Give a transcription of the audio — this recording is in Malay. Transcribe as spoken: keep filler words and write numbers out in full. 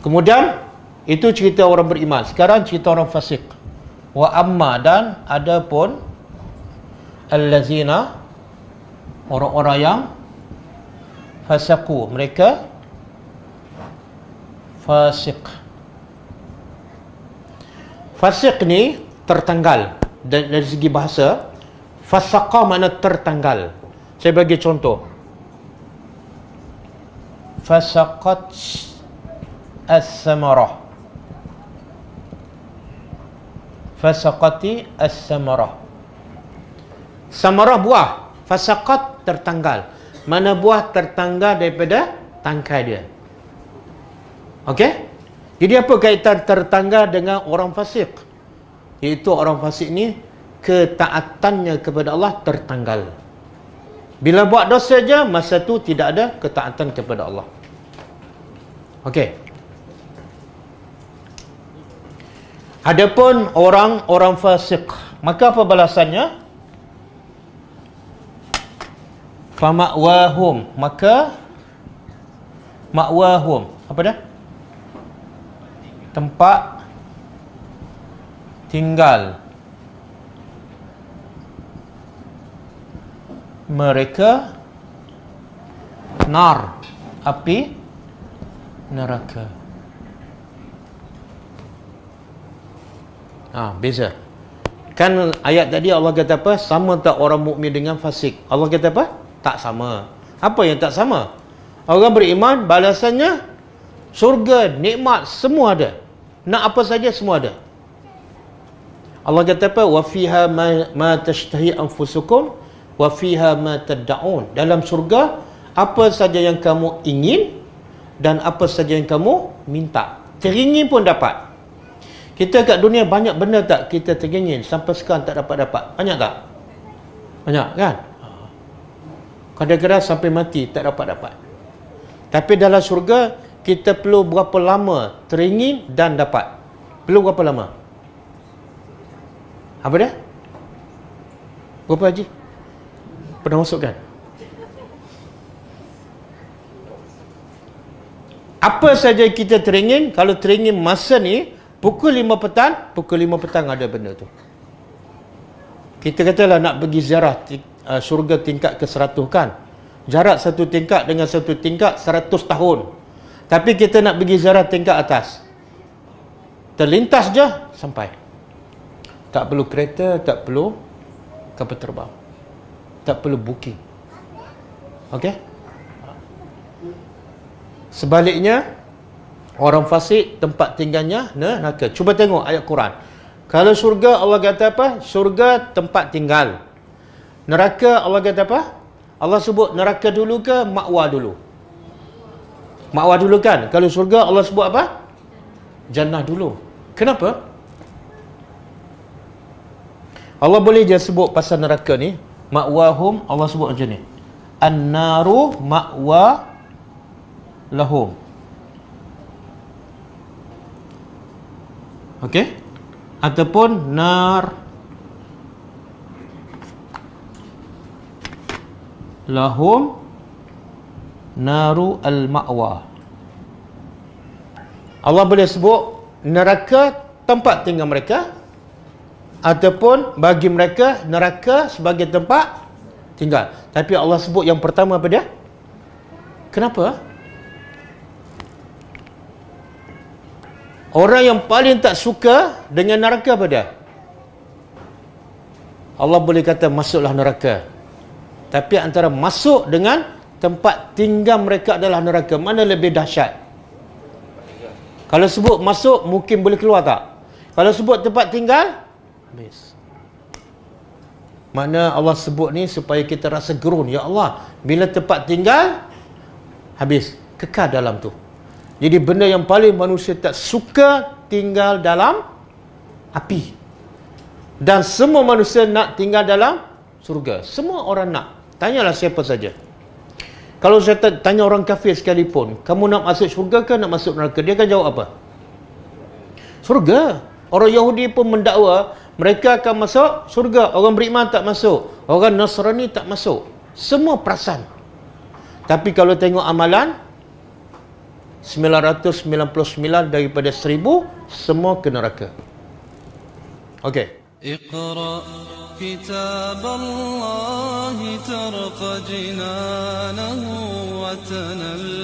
Kemudian itu cerita orang beriman. Sekarang cerita orang fasik. Wa amma, dan adapun allazina, orang-orang yang fasaku, mereka fasik. Fasik ni tertanggal. Dari, dari segi bahasa, fasaqa makna tertanggal. Saya bagi contoh. Fasaqat as-samarah. Fasaqati as-samarah. Samarah buah. Fasaqat tertanggal. Mana buah tertanggal daripada tangkai dia. Okey? Jadi apa kaitan tertanggal dengan orang fasik? Iaitu orang fasik ni ketaatannya kepada Allah tertanggal. Bila buat dosa saja, masa tu tidak ada ketaatan kepada Allah. Okey. Adapun orang-orang fasik, maka apa balasannya? Fama'wahum, maka ma'wahum, apa dah? Tempat tinggal mereka nar, api neraka. Ah, ha, beza. Kan ayat tadi Allah kata apa? Sama tak orang mukmin dengan fasik? Allah kata apa? Tak sama. Apa yang tak sama? Orang beriman balasannya syurga, nikmat, semua ada. Nak apa saja semua ada. Allah kata apa? Wa fiha ma, ma tashtahi anfusukum wa fiha ma tad'un. Dalam syurga apa saja yang kamu ingin dan apa saja yang kamu minta. Teringin pun dapat. Kita kat dunia banyak benda tak kita teringin sampai sekarang tak dapat-dapat. Banyak tak? Banyak kan? Kadang-kadang sampai mati tak dapat-dapat. Tapi dalam syurga kita perlu berapa lama teringin dan dapat? Perlu berapa lama? Apa dia? Berapa Haji? Pernah masuk kan? Apa saja kita teringin, kalau teringin masa ni pukul lima petang, pukul lima petang ada benda tu. Kita katalah nak pergi ziarah uh, syurga tingkat ke seratus kan. Jarak satu tingkat dengan satu tingkat seratus tahun. Tapi kita nak pergi ziarah tingkat atas. Terlintas je sampai. Tak perlu kereta, tak perlu kapal terbang. Tak perlu booking. Okey? Sebaliknya, orang fasik tempat tinggalnya neraka. Cuba tengok ayat Quran. Kalau syurga Allah kata apa? Syurga tempat tinggal. Neraka Allah kata apa? Allah sebut neraka dulu ke makwa dulu? Makwa dulu kan? Kalau syurga Allah sebut apa? Jannah dulu. Kenapa? Allah boleh je sebut pasal neraka ni, ma'wahum, Allah sebut macam ni. An-naru ma'wa lahum. Okey? Ataupun nar lahum naru al-ma'wa. Allah boleh sebut neraka tempat tinggal mereka, ataupun bagi mereka neraka sebagai tempat tinggal. Tapi Allah sebut yang pertama apa dia? Kenapa? Orang yang paling tak suka dengan neraka apa dia? Allah boleh kata masuklah neraka. Tapi antara masuk dengan tempat tinggal mereka adalah neraka, mana lebih dahsyat? Kalau sebut masuk mungkin boleh keluar tak? Kalau sebut tempat tinggal, habis. Makna Allah sebut ni supaya kita rasa gerun. Ya Allah, bila tempat tinggal, habis. Kekal dalam tu. Jadi benda yang paling manusia tak suka tinggal dalam api. Dan semua manusia nak tinggal dalam surga. Semua orang nak. Tanyalah siapa saja. Kalau saya tanya orang kafir sekalipun, kamu nak masuk syurga ke nak masuk neraka? Dia akan jawab apa? Surga. Orang Yahudi pun mendakwa mereka akan masuk syurga. Orang beriman tak masuk. Orang Nasrani tak masuk. Semua perasan. Tapi kalau tengok amalan, sembilan ratus sembilan puluh sembilan daripada seribu semua ke neraka. Okey. Iqra kitab Allah tarqa jinanahu wa tanal